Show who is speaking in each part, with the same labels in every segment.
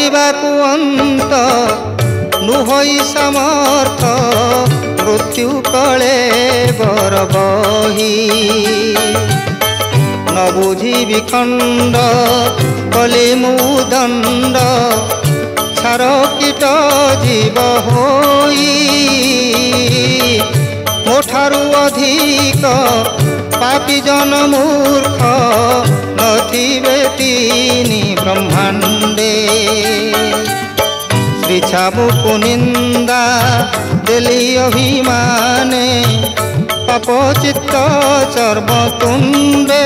Speaker 1: जानिबाकु अंत नुहई समर्थ मृत्यु कले बर बही न बुझी विखंड कली मुदंड छार कीट जीव होई मोठारु अधिक पापी जन मूर्ख नथिबे तीनि ब्रह्मांडे श्री छामुकु निंदा देली अभिमाने पाप चित्त चर्म तुंडे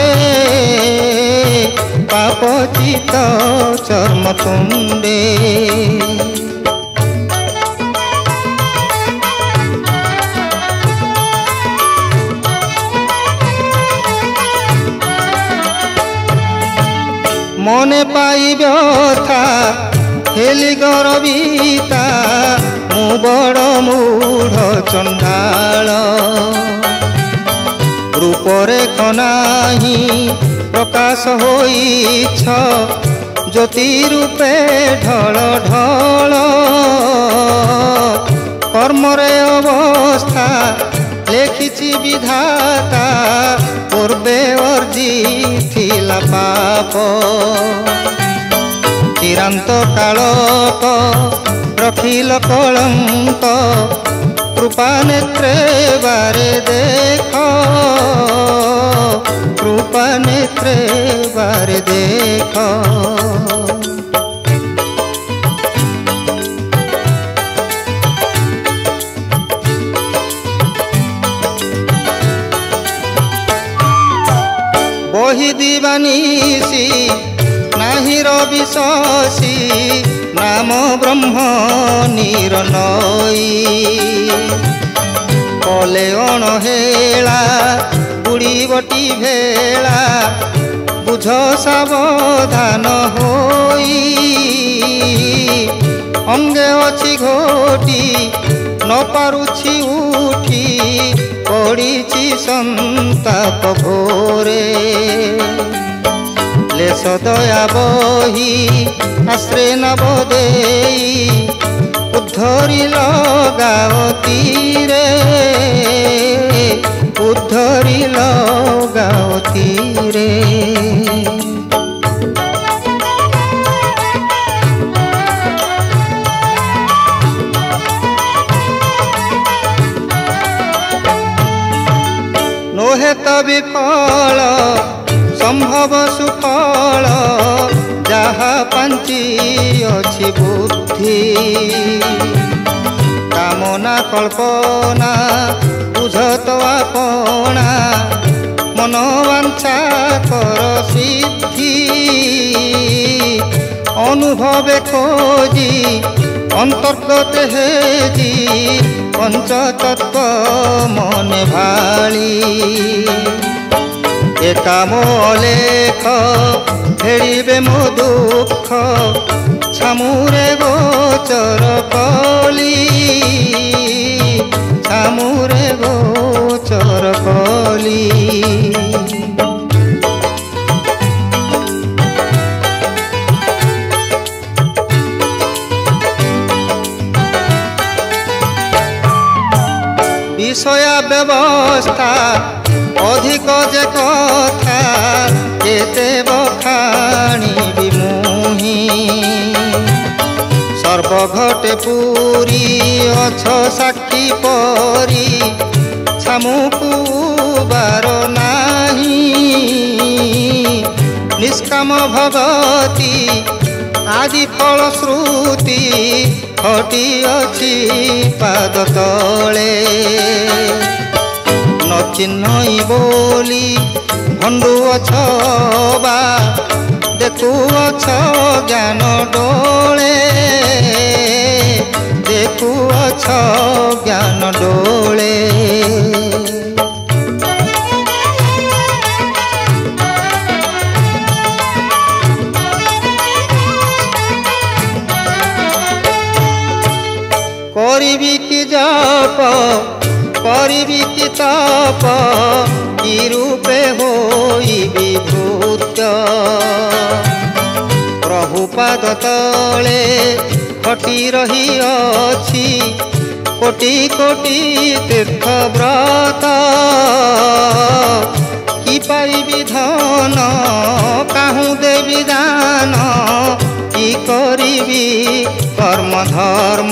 Speaker 1: पाप चित्त चर्म तुंडे मने पाई व्यथा हेली गरबीता मु बड़ मूढ़ चंडाल रूपरे खनाही प्रकाश होईछ ज्योति रूपे ढल ढल कर्मरे अवस्था लेखिछि विधाता पूर्वे अर्जी थिला पाप चिरांत कालक रखिल कलंक कृपा नेत्रे बारे देख कृपा नेत्रे बारे देख बही दीवानीसी नाही रविशसी नाम ब्रह्म निरनई कले अणहेला बुड़ीबटी भेला बुझ सावधान होई अंगे अछि घोटी न पारुछि उठी पड़ीछि संताप घोरे लेश दया बही आश्रे नव देई उद्धरी लगाओ तीरे उद्धरी लगाओ तीरे नोहे तबि फल संभव सुफल जहा पंची अछि बुद्धि कामना कल्पना बुझत आपना मनोवांछा कर सिद्धि अनुभवे खोजी अंतर्गत हेजी पंचतत्व मने भाली एकाम लेख फेरिबे मो दुख छामुरे गोचर कली छामुरे गोचर कली विषया व्यवस्था अधिक जे कथा केते बखाणी विमुही सर्वघटे पूरी अछ साक्षी परी छामुकु बार नाही निष्काम भगती आदि फल श्रुति हटी अछि पाद तले न चिन्हई बोली भंडु अछ बा देखु अछ ज्ञान डोले देखु अछ ज्ञान डोले करिबी कि जाप करिबी कि ताप कि रूपे होई विभूत प्रभु पाद तले खटी रही अछि कोटि कोटि तीर्थ व्रत कि पाइबी धन काहू देवी दान कि करिबी कर्म धर्म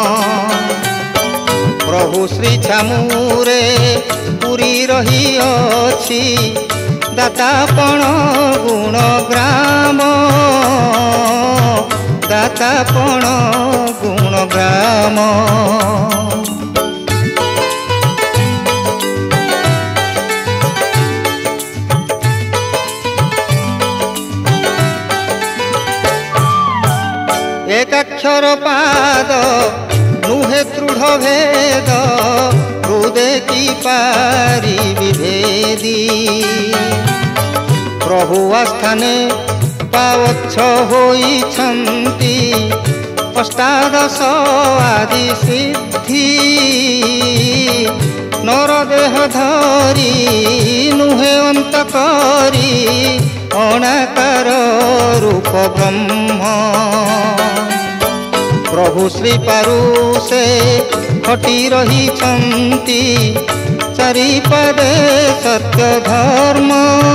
Speaker 1: प्रभु श्री छामुरे पुरी रही अछि दातापण गुण ग्राम दातापण गुण ग्राम एकाक्षर पाद नुहे दृढ़ भेद हृदय की पारी विभेदी प्रभु आस्थाने पावच्छ होइछन्ति अष्टादश आदि सिद्धि नरदेह धरी नुहे अंत करी अणाकार रूप ब्रह्म प्रभु श्री पारुषे खटी रही छन्ति चारिपदे सत्य धर्म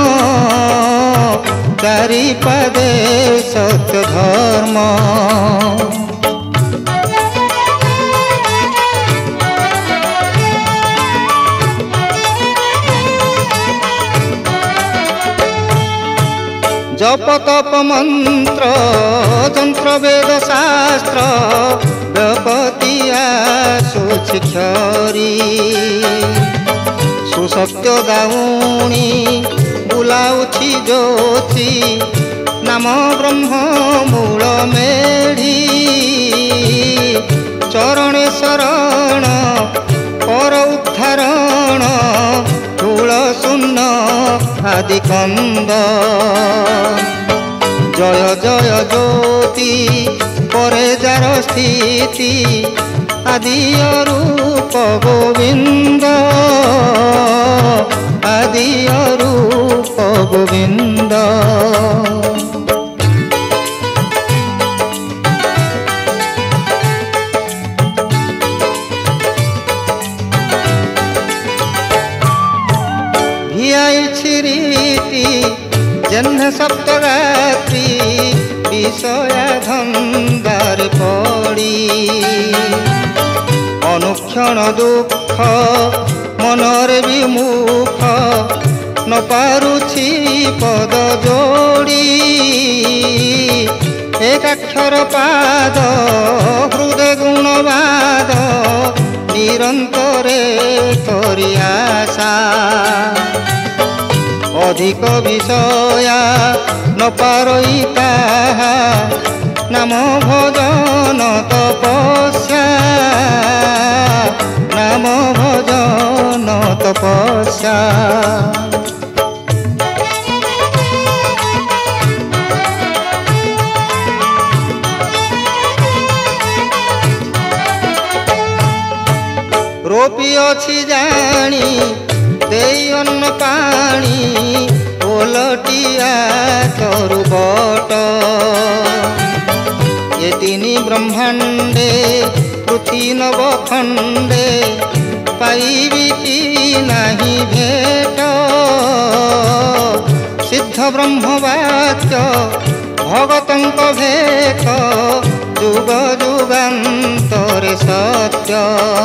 Speaker 1: चारिपदे सत्य धर्म जप तप मंत्र तंत्र वेद शास्त्र व्यपतिया सुशिक्षरी सुसत्य दाउणी बुलाउछि ज्योति नाम ब्रह्म मूल मेढ़ी चरणे शरण पर उद्धारण धूल शून्य आदि कंद जय जय ज्योति परे जार स्थिति आदि रूप गोविंद आदि रूप गोविंद रीति जन्ह सप्तरात्रि विषया धंदार पड़ी अनुक्षण दुख मनरे विमुख न पारुछि पद जोड़ी एकाक्षर पाद हृदय गुणवाद निरंतरे तोरी आशा अधिक विषया न पारई ताहा नाम भजन तपस्या नाम भजन तपस्या रोपी अछि जानी देई अन्न पानी ओलटिया तरु बट ये तिनी ब्रह्मांडे पृथ्वी नव खंडे पाइबी कि नाही भेट सिद्ध ब्रह्मवाक्य भगतंक भेख जुग जुगान्तरे सत्य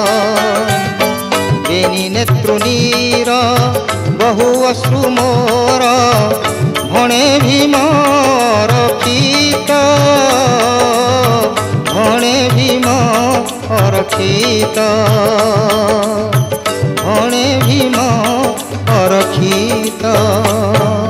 Speaker 1: बेनी नेत्रुनीर बहु अश्रु मोर भणे भीम रक्षित भणे भीम रक्षित भणे भीम रक्षित।